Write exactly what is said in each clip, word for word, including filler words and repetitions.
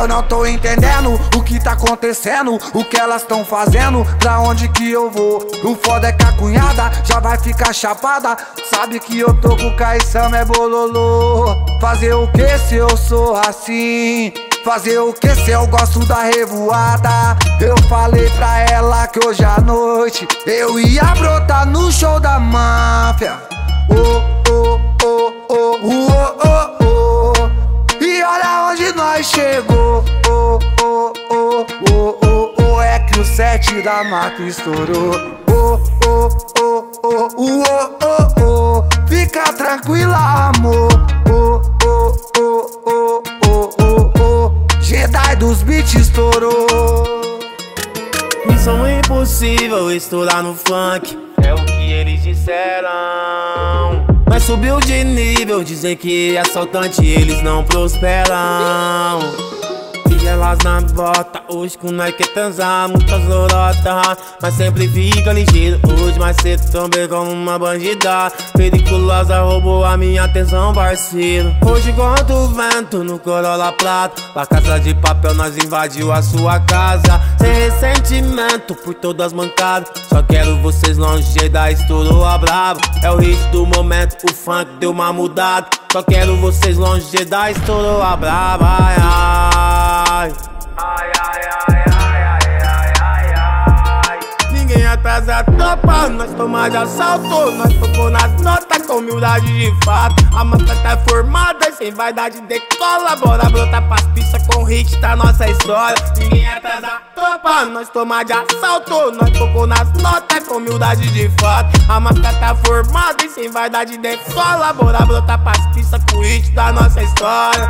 Eu não tô entendendo o que tá acontecendo, o que elas tão fazendo, pra onde que eu vou. O foda é que a cunhada já vai ficar chapada, sabe que eu tô com o Caissama é bololô. Fazer o que se eu sou assim? Fazer o que se eu gosto da revoada? Eu falei pra ela que hoje à noite eu ia brotar no show da máfia. Oh, oh, oh, oh, oh, oh, oh. E olha onde nós chegou. Oh, oh, oh, oh, oh, oh. É que o set da máfia estourou. Oh, oh, oh, oh, oh, oh, oh. Fica tranquila, amor. Oh, oh, oh, oh, oh, oh, oh. Jedi dos beats estourou. Missão impossível estourar no funk, é o que eles disseram. Mas subiu de nível, dizem que assaltante eles não prosperam. E elas na bota, hoje com nós quer transar, muitas lorotas, mas sempre fica ligeiro. Hoje mais cedo também como uma bandida periculosa, roubou a minha atenção, parceiro. Hoje contra o vento no Corolla Prata, pra casa de papel nós invadiu a sua casa. Sem ressentimento por todas mancadas, só quero vocês longe da estourou a brava. É o hit do momento, o funk deu uma mudada. Só quero vocês longe da estourou a brava. Ai, ai. Ai, ai, ai, ai, ai, ai, ai. Ninguém atrasa a tropa, nós toma de assalto. Nós tocou nas notas com humildade de fato. A mata tá formada, sem vaidade decola. Bora brotar pras pistas com hit da nossa história. Ninguém atrasa a tropa, nós toma de assalto. Nós tocou nas notas com humildade de fato. A mata tá formada e sem vaidade decola. Bora brotar pras pistas com hit da nossa história.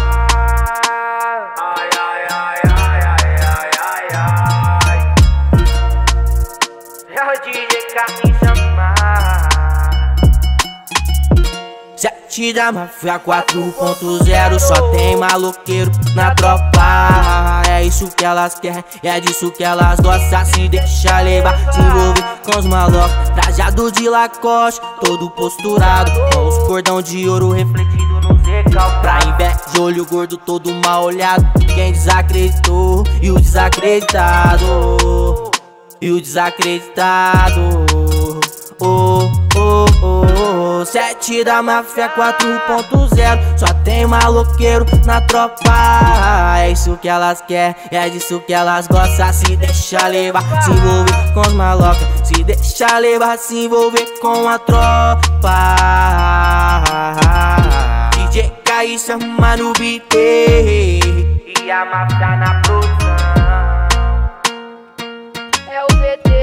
Sete da máfia quatro ponto zero, só tem maloqueiro na tropa. É isso que elas querem, é disso que elas gostam. Se deixa levar, se envolver com os malocos. Trajado de Lacoste, todo posturado, com os cordão de ouro refletindo no recalque. Pra inveja, olho gordo todo mal olhado. Quem desacreditou e o desacreditado, e o desacreditado. Oh, oh, oh, oh. Sete da máfia quatro ponto zero, só tem maloqueiro na tropa. É isso que elas querem, é disso que elas gostam. Se deixa levar, se envolver com os malocas. Se deixa levar, se envolver com a tropa. D J Caissama no beat e a máfia na produção. É o V T.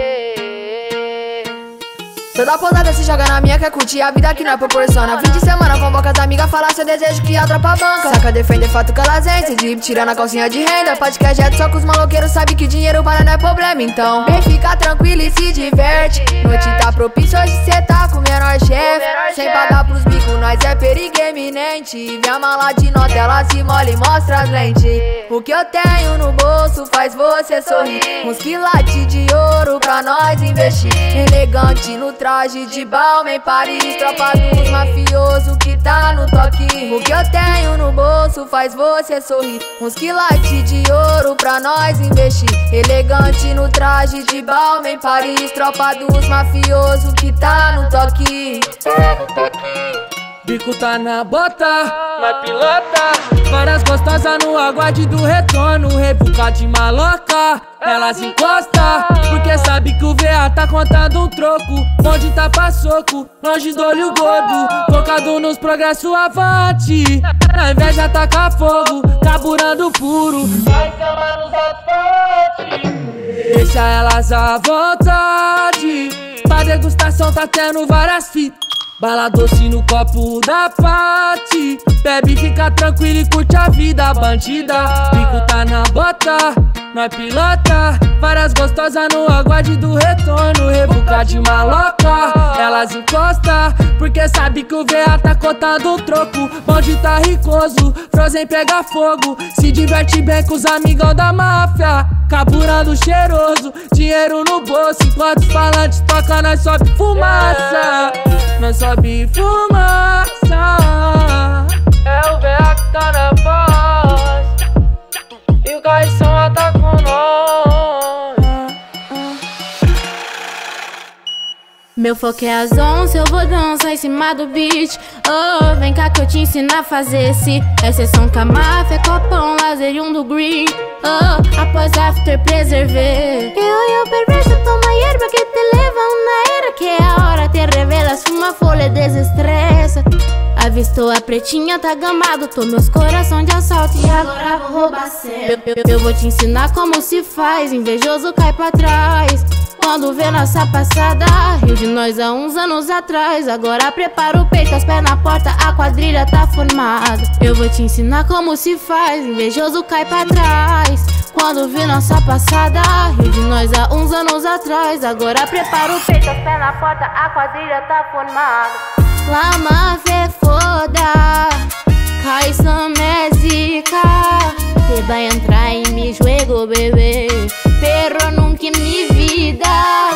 Toda posada se joga na minha, quer curtir a vida que nós proporciona. Fim de semana convoca as amigas, fala seu desejo que a tropa banca. Saca defender fato que elas vêm, se drip tirando a calcinha de renda. Podcast é só que os maloqueiros sabem que dinheiro para não é problema. Então vem ficar tranquilo e se diverte. Noite tá propício, hoje cê tá com o menor chefe. Sem pagar pros bicos, nós é perigo eminente. Vem a mala de nota, ela se molha e mostra as lentes. O que eu tenho no bolso faz você sorrir. Uns quilates de ouro pra nós investir. Elegante no traje de Balmain em Paris, tropa dos mafiosos que tá no toque. O que eu tenho no bolso faz você sorrir. Uns quilates de ouro pra nós investir. Elegante no traje de Balmain em Paris, tropa dos mafiosos que tá no toque. Tá no toque. Bico tá na bota, na pilota. Várias gostosas no aguarde do retorno. Revuca de maloca, elas encosta, porque sabe que o V A tá contando um troco. Onde tá pra soco, longe do olho gordo. Focado nos progressos avante. Na inveja taca fogo, carburando puro. Vai chamar nos asfaltes. Deixa elas à vontade. Pra degustação tá tendo várias fitas. Bala doce no copo da Pati. Bebe, fica tranquilo e curte a vida bandida. Bico tá na bota, nós pilota. Várias gostosas no aguarde do retorno. Revuca de maloca, elas encosta, porque sabe que o V A tá contando um troco. Bonde tá ricoso, Frozen pega fogo. Se diverte bem com os amigão da máfia. Carburando cheiroso, dinheiro no bolso. Enquanto os falantes tocam, nós sobe fumaça. Nós sobe fumaça. É o V A que tá na voz. o Caissão atacou nós. Meu foco é às onze, eu vou dançar em cima do beat. Oh, vem cá que eu te ensino a fazer esse. É sessão com a máfia, copão, lazer e um do green. Oh, após after preserver. Eu e o perverso toma hierba que te levam na era. Que é a hora te revelas, fuma folha e desestressa. Avistou a pretinha, tá gamado, tô meus coração de assalto e agora vou roubar céu. Eu, eu, eu vou te ensinar como se faz, invejoso cai pra trás. Quando vê nossa passada, riu de nós há uns anos atrás. Agora prepara o peito, os pés na porta, a quadrilha tá formada. Eu vou te ensinar como se faz, invejoso cai pra trás. Quando vê nossa passada, riu de nós há uns anos atrás. Agora prepara o peito, os pés na porta, a quadrilha tá formada. La máfia é foda, Caissão é zica. Te vai entrar em mi juego, bebê, pero nunca em mi vida.